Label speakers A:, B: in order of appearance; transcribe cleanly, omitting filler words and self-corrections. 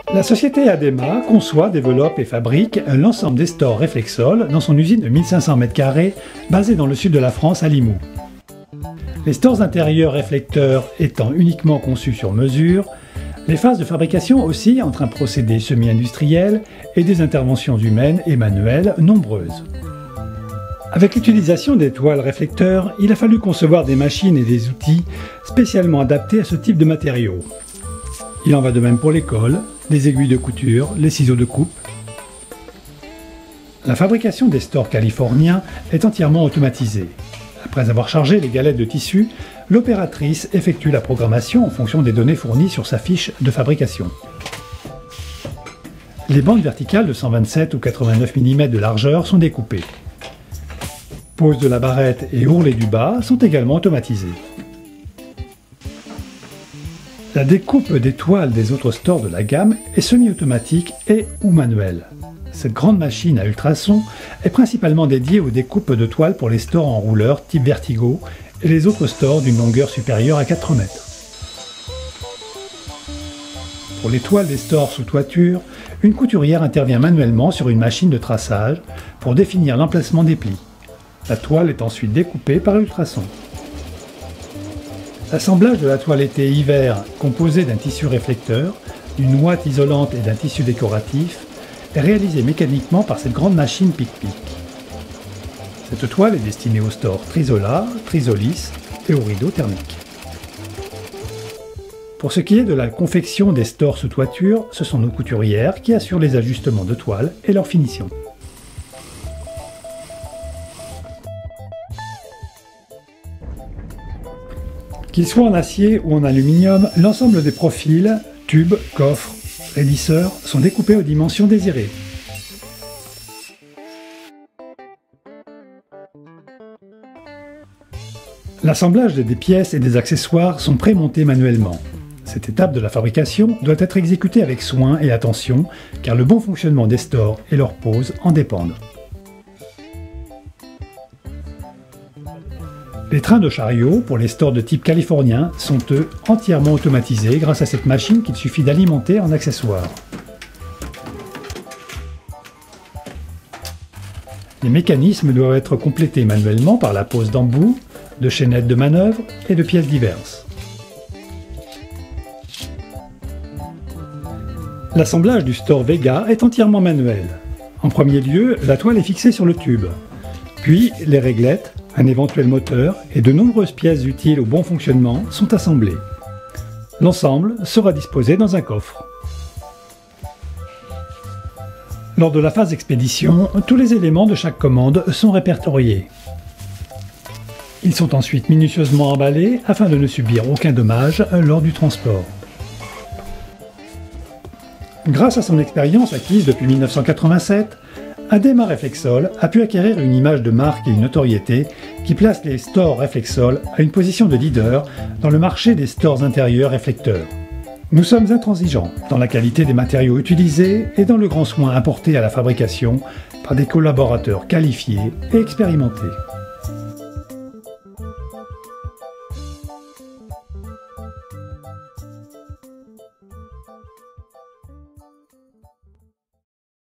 A: La société Adema conçoit, développe et fabrique l'ensemble des stores Reflexol dans son usine de 1500 m² basée dans le sud de la France à Limoux. Les stores intérieurs réflecteurs étant uniquement conçus sur mesure, les phases de fabrication oscillent entre un procédé semi-industriel et des interventions humaines et manuelles nombreuses. Avec l'utilisation des toiles réflecteurs, il a fallu concevoir des machines et des outils spécialement adaptés à ce type de matériaux. Il en va de même pour les cols, les aiguilles de couture, les ciseaux de coupe. La fabrication des stores californiens est entièrement automatisée. Après avoir chargé les galettes de tissu, l'opératrice effectue la programmation en fonction des données fournies sur sa fiche de fabrication. Les bandes verticales de 127 ou 89 mm de largeur sont découpées. Pose de la barrette et ourlet du bas sont également automatisés. La découpe des toiles des autres stores de la gamme est semi-automatique et ou manuelle. Cette grande machine à ultrasons est principalement dédiée aux découpes de toiles pour les stores en rouleur type Vertigo et les autres stores d'une longueur supérieure à 4 mètres. Pour les toiles des stores sous toiture, une couturière intervient manuellement sur une machine de traçage pour définir l'emplacement des plis. La toile est ensuite découpée par ultrasons. L'assemblage de la toile été-hiver, composée d'un tissu réflecteur, d'une ouate isolante et d'un tissu décoratif, est réalisé mécaniquement par cette grande machine pic-pic. Cette toile est destinée aux stores Trisola, Trisolis et aux rideaux thermiques. Pour ce qui est de la confection des stores sous toiture, ce sont nos couturières qui assurent les ajustements de toile et leur finition. Qu'il soit en acier ou en aluminium, l'ensemble des profils, tubes, coffres, raidisseurs sont découpés aux dimensions désirées. L'assemblage des pièces et des accessoires sont prémontés manuellement. Cette étape de la fabrication doit être exécutée avec soin et attention, car le bon fonctionnement des stores et leur pose en dépendent. Les trains de chariot pour les stores de type californien sont eux entièrement automatisés grâce à cette machine qu'il suffit d'alimenter en accessoires. Les mécanismes doivent être complétés manuellement par la pose d'embouts, de chaînettes de manœuvre et de pièces diverses. L'assemblage du store Vega est entièrement manuel. En premier lieu, la toile est fixée sur le tube. Puis, les réglettes, un éventuel moteur et de nombreuses pièces utiles au bon fonctionnement sont assemblées. L'ensemble sera disposé dans un coffre. Lors de la phase expédition, tous les éléments de chaque commande sont répertoriés. Ils sont ensuite minutieusement emballés afin de ne subir aucun dommage lors du transport. Grâce à son expérience acquise depuis 1987, Adema Reflexol a pu acquérir une image de marque et une notoriété qui place les stores Reflexol à une position de leader dans le marché des stores intérieurs réflecteurs. Nous sommes intransigeants dans la qualité des matériaux utilisés et dans le grand soin apporté à la fabrication par des collaborateurs qualifiés et expérimentés.